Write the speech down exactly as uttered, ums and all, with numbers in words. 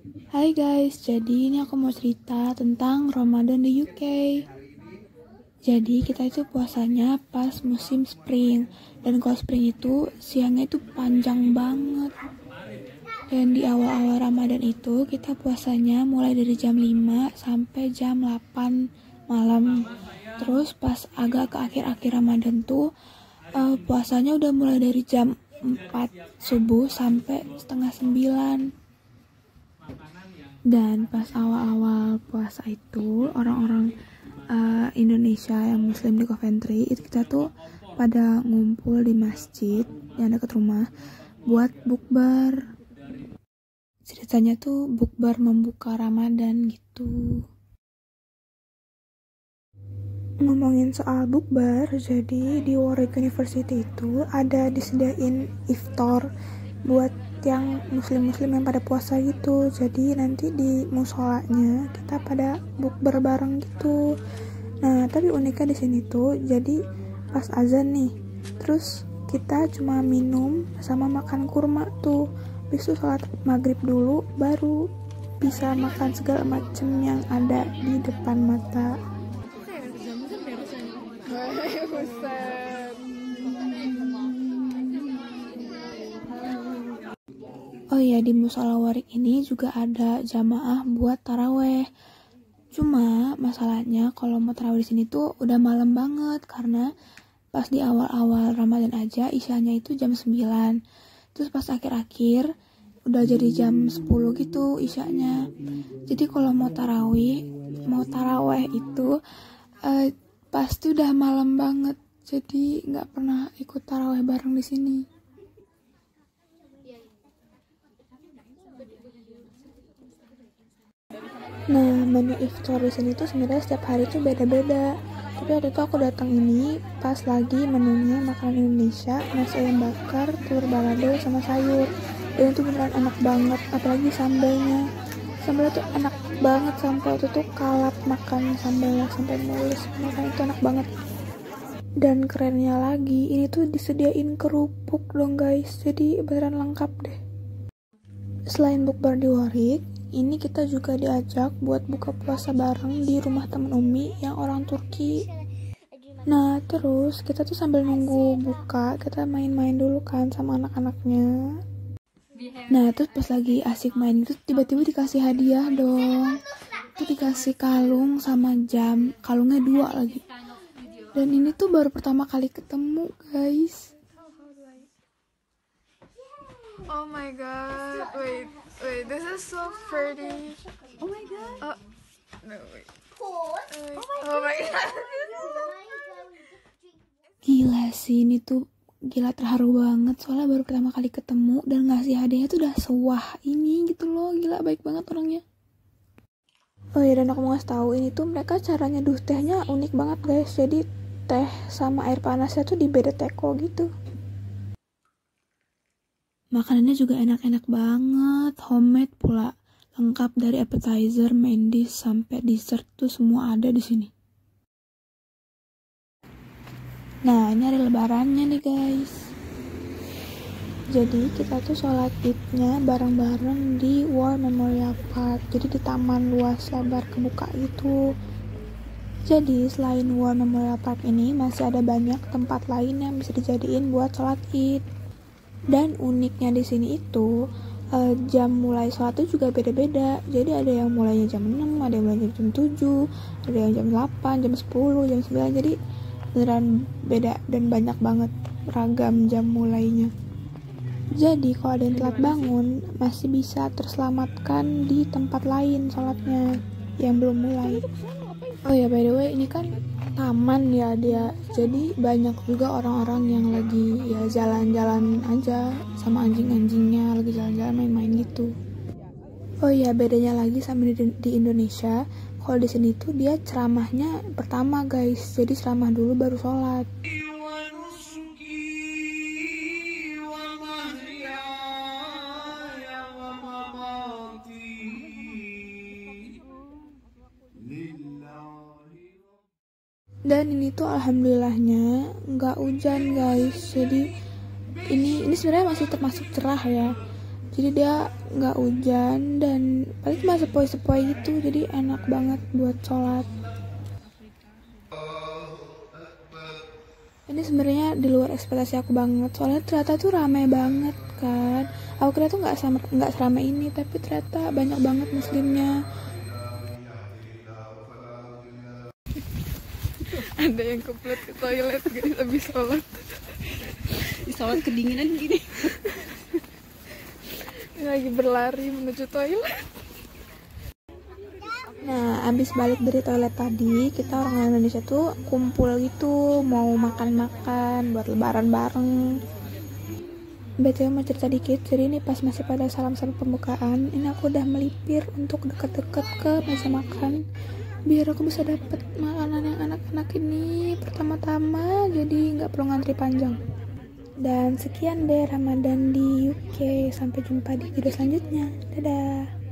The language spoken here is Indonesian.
Hai guys, jadi ini aku mau cerita tentang Ramadan di U K. Jadi kita itu puasanya pas musim spring. Dan kalau spring itu siangnya itu panjang banget. Dan di awal-awal Ramadan itu kita puasanya mulai dari jam lima sampai jam delapan malam. Terus pas agak ke akhir-akhir Ramadan tuh uh, puasanya udah mulai dari jam empat subuh sampai setengah sembilan. Dan pas awal-awal puasa itu orang-orang uh, Indonesia yang muslim di Coventry itu kita tuh pada ngumpul di masjid yang dekat rumah buat bukber. Ceritanya tuh bukber membuka Ramadan gitu. Ngomongin soal bukber, jadi di Warwick University itu ada disediain iftar buat yang muslim-muslim yang pada puasa gitu. Jadi nanti di musolanya kita pada bukber bareng gitu. Nah, tapi uniknya di sini tuh jadi pas azan nih, terus kita cuma minum sama makan kurma tuh. Habis itu sholat maghrib dulu, baru bisa makan segala macem yang ada di depan mata. Oh iya, di musola Warwick ini juga ada jamaah buat taraweh. Cuma masalahnya kalau mau taraweh di sini tuh udah malam banget karena pas di awal-awal Ramadan aja isyanya itu jam sembilan. Terus pas akhir-akhir udah jadi jam sepuluh gitu isyanya. Jadi kalau mau tarawih, mau taraweh itu uh, pasti udah malam banget. Jadi nggak pernah ikut taraweh bareng di sini. Nah, menu iftar di sini tuh sebenarnya setiap hari tuh beda-beda. Tapi waktu itu aku datang ini pas lagi menunya makanan Indonesia, nasi ayam bakar, telur balado sama sayur. Dan itu beneran enak banget, apalagi sambalnya. Sambalnya tuh enak banget sampai waktu itu kalap makan sambalnya sampai mulus. Makanya itu enak banget. Dan kerennya lagi, ini tuh disediain kerupuk dong guys. Jadi beneran lengkap deh. Selain bukber di Warwick, ini kita juga diajak buat buka puasa bareng di rumah temen Umi yang orang Turki. Nah, terus kita tuh sambil nunggu buka, kita main-main dulu kan sama anak-anaknya. Nah, terus pas lagi asik main itu tiba-tiba dikasih hadiah dong. Itu dikasih kalung sama jam, kalungnya dua lagi. Dan ini tuh baru pertama kali ketemu, guys. Oh my god, wait, wait, this is so pretty. Oh my god. Oh, no, wait. Pause. wait. Oh my Oh my god. Gila sih, ini tuh gila terharu banget. Soalnya baru pertama kali ketemu dan ngasih hadiahnya tuh udah sewah ini gitu loh. Gila, baik banget orangnya. Oh iya, dan aku mau ngasih tahu ini tuh mereka cara nyeduh tehnya unik banget guys. Jadi teh sama air panasnya tuh di beda teko gitu. Makanannya juga enak-enak banget, homemade pula, lengkap dari appetizer, main dish sampai dessert tuh semua ada di sini. Nah, ini hari lebarannya nih guys. Jadi kita tuh sholat idnya bareng-bareng di War Memorial Park. Jadi di taman luas lebar kebuka itu. Jadi selain War Memorial Park ini masih ada banyak tempat lain yang bisa dijadiin buat sholat id. Dan uniknya di sini itu uh, jam mulai sholat itu juga beda-beda. Jadi ada yang mulainya jam enam, ada yang mulainya jam tujuh, ada yang jam delapan, jam sepuluh, jam sembilan. Jadi beneran beda dan banyak banget ragam jam mulainya. Jadi kalau ada yang telat bangun masih bisa terselamatkan di tempat lain sholatnya yang belum mulai. Oh ya, by the way, ini kan taman ya dia, jadi banyak juga orang-orang yang lagi ya jalan-jalan aja sama anjing-anjingnya, lagi jalan-jalan main-main gitu. Oh iya, bedanya lagi sama di, di Indonesia, kalau di sini tuh dia ceramahnya pertama guys, jadi ceramah dulu baru sholat. Dan ini tuh alhamdulillahnya nggak hujan guys. Jadi ini ini sebenarnya masih termasuk cerah ya. jadi dia nggak hujan dan paling cuma sepoi-sepoi gitu, jadi enak banget buat sholat. Ini sebenarnya di luar ekspektasi aku banget, soalnya ternyata tuh ramai banget kan. Aku kira tuh nggak sama nggak seramai ini, tapi ternyata banyak banget muslimnya. Ada yang keplet ke toilet guys habis sholat. Di sholat kedinginan gini. Ini lagi berlari menuju toilet. Nah, abis balik dari toilet tadi, kita orang Indonesia tuh kumpul gitu, mau makan-makan buat lebaran bareng. B T W mau cerita dikit, jadi ini pas masih pada salam-salam pembukaan, ini aku udah melipir untuk deket-deket ke meja makan, biar aku bisa dapet makanan yang enak-enak ini pertama-tama, jadi nggak perlu ngantri panjang. Dan sekian deh Ramadan di U K, sampai jumpa di video selanjutnya, dadah.